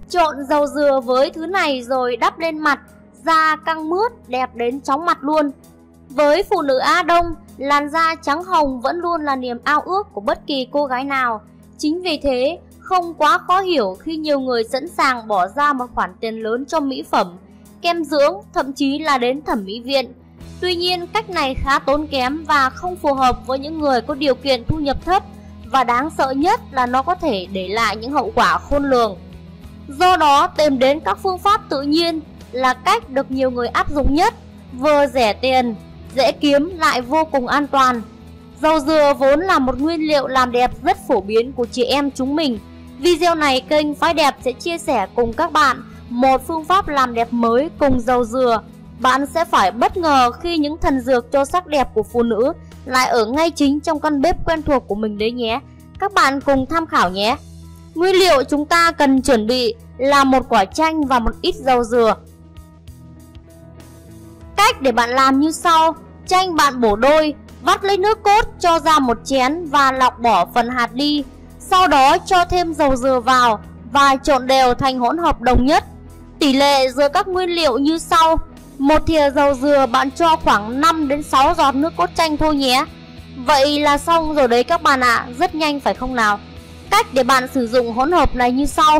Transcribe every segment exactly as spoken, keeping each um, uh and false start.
Trộn dầu dừa với thứ này rồi đắp lên mặt, da căng mướt, đẹp đến chóng mặt luôn. Với phụ nữ Á Đông, làn da trắng hồng vẫn luôn là niềm ao ước của bất kỳ cô gái nào. Chính vì thế, không quá khó hiểu khi nhiều người sẵn sàng bỏ ra một khoản tiền lớn cho mỹ phẩm, kem dưỡng, thậm chí là đến thẩm mỹ viện. Tuy nhiên, cách này khá tốn kém và không phù hợp với những người có điều kiện thu nhập thấp, và đáng sợ nhất là nó có thể để lại những hậu quả khôn lường. Do đó, tìm đến các phương pháp tự nhiên là cách được nhiều người áp dụng nhất, vừa rẻ tiền, dễ kiếm lại vô cùng an toàn. Dầu dừa vốn là một nguyên liệu làm đẹp rất phổ biến của chị em chúng mình. Video này kênh Phái Đẹp sẽ chia sẻ cùng các bạn một phương pháp làm đẹp mới cùng dầu dừa. Bạn sẽ phải bất ngờ khi những thần dược cho sắc đẹp của phụ nữ lại ở ngay chính trong căn bếp quen thuộc của mình đấy nhé. Các bạn cùng tham khảo nhé. Nguyên liệu chúng ta cần chuẩn bị là một quả chanh và một ít dầu dừa. Cách để bạn làm như sau. Chanh bạn bổ đôi, vắt lấy nước cốt cho ra một chén và lọc bỏ phần hạt đi. Sau đó cho thêm dầu dừa vào và trộn đều thành hỗn hợp đồng nhất. Tỷ lệ giữa các nguyên liệu như sau. Một thìa dầu dừa bạn cho khoảng năm đến sáu giọt nước cốt chanh thôi nhé. Vậy là xong rồi đấy các bạn ạ, à. Rất nhanh phải không nào? Cách để bạn sử dụng hỗn hợp này như sau.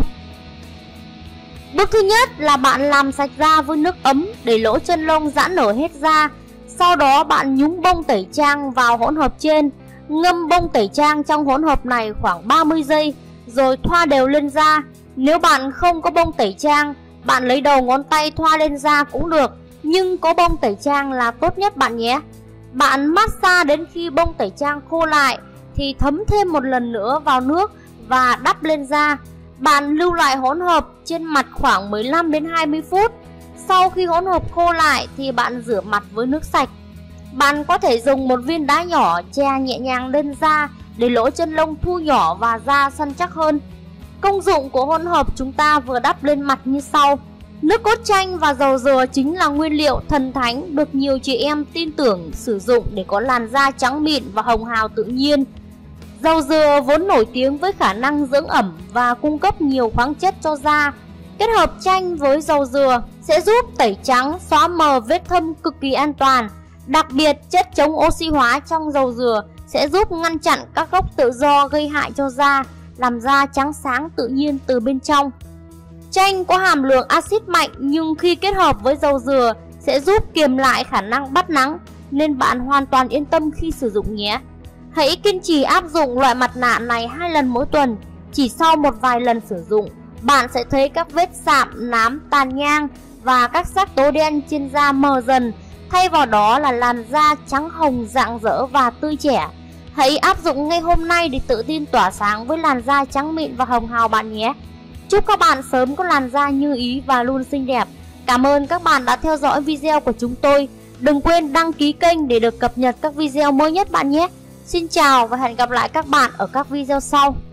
Bước thứ nhất là bạn làm sạch da với nước ấm để lỗ chân lông giãn nở hết da. Sau đó bạn nhúng bông tẩy trang vào hỗn hợp trên. Ngâm bông tẩy trang trong hỗn hợp này khoảng ba mươi giây rồi thoa đều lên da. Nếu bạn không có bông tẩy trang, bạn lấy đầu ngón tay thoa lên da cũng được, nhưng có bông tẩy trang là tốt nhất bạn nhé. Bạn massage đến khi bông tẩy trang khô lại thì thấm thêm một lần nữa vào nước và đắp lên da. Bạn lưu lại hỗn hợp trên mặt khoảng mười lăm đến hai mươi phút. Sau khi hỗn hợp khô lại thì bạn rửa mặt với nước sạch. Bạn có thể dùng một viên đá nhỏ chè nhẹ nhàng lên da để lỗ chân lông thu nhỏ và da săn chắc hơn. Công dụng của hỗn hợp chúng ta vừa đắp lên mặt như sau. Nước cốt chanh và dầu dừa chính là nguyên liệu thần thánh được nhiều chị em tin tưởng sử dụng để có làn da trắng mịn và hồng hào tự nhiên. Dầu dừa vốn nổi tiếng với khả năng dưỡng ẩm và cung cấp nhiều khoáng chất cho da. Kết hợp chanh với dầu dừa sẽ giúp tẩy trắng, xóa mờ vết thâm cực kỳ an toàn. Đặc biệt, chất chống oxy hóa trong dầu dừa sẽ giúp ngăn chặn các gốc tự do gây hại cho da, làm da trắng sáng tự nhiên từ bên trong. Chanh có hàm lượng axit mạnh nhưng khi kết hợp với dầu dừa sẽ giúp kiềm lại khả năng bắt nắng, nên bạn hoàn toàn yên tâm khi sử dụng nhé. Hãy kiên trì áp dụng loại mặt nạ này hai lần mỗi tuần. Chỉ sau một vài lần sử dụng, bạn sẽ thấy các vết sạm, nám, tàn nhang và các sắc tố đen trên da mờ dần. Thay vào đó là làn da trắng hồng rạng rỡ và tươi trẻ. Hãy áp dụng ngay hôm nay để tự tin tỏa sáng với làn da trắng mịn và hồng hào bạn nhé. Chúc các bạn sớm có làn da như ý và luôn xinh đẹp. Cảm ơn các bạn đã theo dõi video của chúng tôi. Đừng quên đăng ký kênh để được cập nhật các video mới nhất bạn nhé. Xin chào và hẹn gặp lại các bạn ở các video sau.